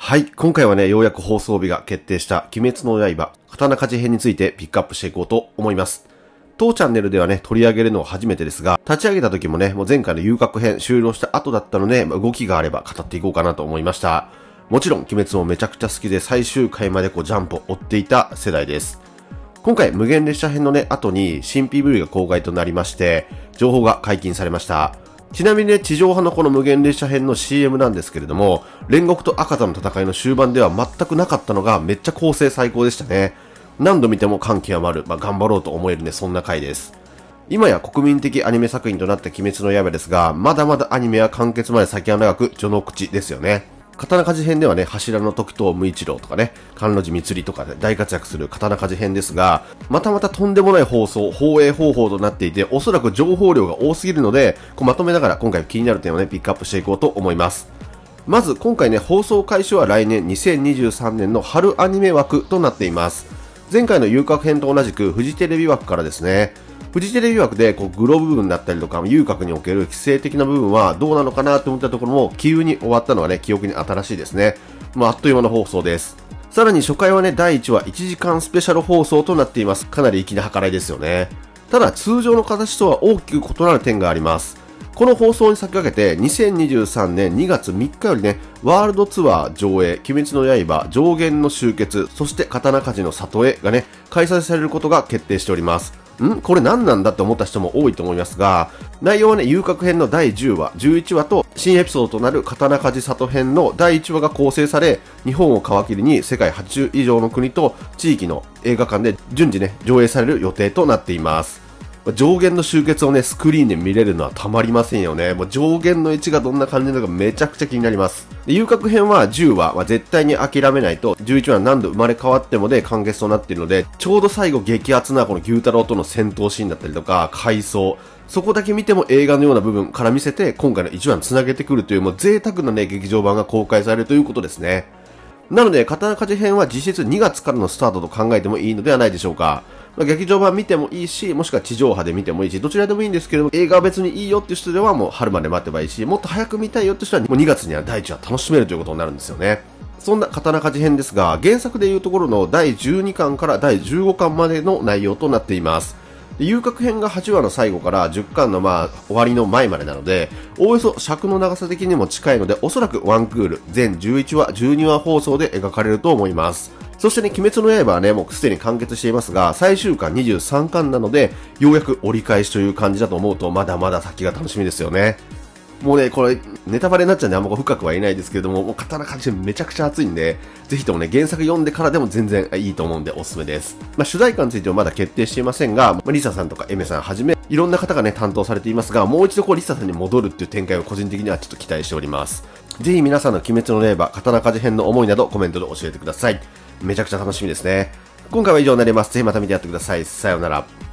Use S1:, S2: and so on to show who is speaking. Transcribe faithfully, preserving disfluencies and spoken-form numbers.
S1: はい。今回はね、ようやく放送日が決定した鬼滅の刃、刀鍛冶編についてピックアップしていこうと思います。当チャンネルではね、取り上げるのは初めてですが、立ち上げた時もね、もう前回の遊郭編終了した後だったので、まあ、動きがあれば語っていこうかなと思いました。もちろん、鬼滅もめちゃくちゃ好きで最終回までこうジャンプを追っていた世代です。今回、無限列車編のね、後に新 ピーブイ が公開となりまして、情報が解禁されました。ちなみにね、地上波のこの無限列車編の シーエム なんですけれども、煉獄と赤座の戦いの終盤では全くなかったのがめっちゃ構成最高でしたね。何度見ても感極まる、まあ、頑張ろうと思えるね、そんな回です。今や国民的アニメ作品となった鬼滅の刃ですが、まだまだアニメは完結まで先は長く序の口ですよね。刀鍛冶編ではね、柱の時藤無一郎とかね、甘露寺光とかで大活躍する刀鍛冶編ですが、またまたとんでもない放送、放映方法となっていて、おそらく情報量が多すぎるので、こうまとめながら今回気になる点をね、ピックアップしていこうと思います。まず今回ね、放送開始は来年にせんにじゅうさんねんの春アニメ枠となっています。前回の遊郭編と同じくフジテレビ枠からですね。フジテレビ枠でこうグロ部分だったりとか遊郭における規制的な部分はどうなのかなと思ったところも急に終わったのはね、記憶に新しいですね。まあ、あっという間の放送です。さらに初回はね、だいいちわいちじかんスペシャル放送となっています。かなり粋な計らいですよね。ただ通常の形とは大きく異なる点があります。この放送に先駆けてにせんにじゅうさんねんにがつみっかよりね、ワールドツアー上映、鬼滅の刃上限の集結、そして刀鍛冶の里へがね、開催されることが決定しております。んこれ何なんだって思った人も多いと思いますが、内容はね、遊郭編のだいじゅうわ、じゅういちわと新エピソードとなる刀鍛冶里編のだいいちわが構成され、日本を皮切りに世界はちじゅう以上の国と地域の映画館で順次ね、上映される予定となっています。上限の集結をね、スクリーンで見れるのはたまりませんよね。もう上限の位置がどんな感じなのかめちゃくちゃ気になります。で遊郭編はじゅうわ、まあ、絶対に諦めないと、じゅういちわ何度生まれ変わってもで完結となっているので、ちょうど最後激アツなこの牛太郎との戦闘シーンだったりとか、回想、そこだけ見ても映画のような部分から見せて、今回のいちわに繋げてくるという、もう贅沢なね、劇場版が公開されるということですね。なので、刀鍛冶編は実質にがつからのスタートと考えてもいいのではないでしょうか。まあ、劇場版見てもいいし、もしくは地上波で見てもいいし、どちらでもいいんですけども、映画は別にいいよっていう人ではもう春まで待てばいいし、もっと早く見たいよって人はもうにがつにはだいいちわ楽しめるということになるんですよね。そんな刀鍛冶編ですが、原作でいうところのだいじゅうにかんからだいじゅうごかんまでの内容となっています。遊郭編がはちわの最後からじゅっかんのまあ終わりの前までなので、おおよそ尺の長さ的にも近いので、おそらくワンクール、全じゅういちわ、じゅうにわ放送で描かれると思います。そしてね、鬼滅の刃はね、もうすでに完結していますが、最終巻にじゅうさんかんなので、ようやく折り返しという感じだと思うと、まだまだ先が楽しみですよね。もうね、これ、ネタバレになっちゃうんであんま深くは言えないですけれども、もう刀鍛冶めちゃくちゃ熱いんで、ぜひともね、原作読んでからでも全然いいと思うんでおすすめです。まあ、主題歌についてはまだ決定していませんが、まあ、リサさんとかエメさんはじめ、いろんな方がね、担当されていますが、もう一度こう、リサさんに戻るっていう展開を個人的にはちょっと期待しております。ぜひ皆さんの鬼滅の刃、刀鍛冶編の思いなどコメントで教えてください。めちゃくちゃ楽しみですね。今回は以上になります。ぜひまた見てやってください。さようなら。